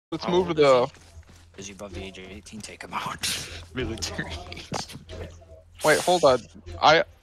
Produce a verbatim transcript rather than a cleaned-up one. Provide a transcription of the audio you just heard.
Let's How move to old the. is he? Is he above the age of eighteen? Take him out. Military. Wait, hold on. I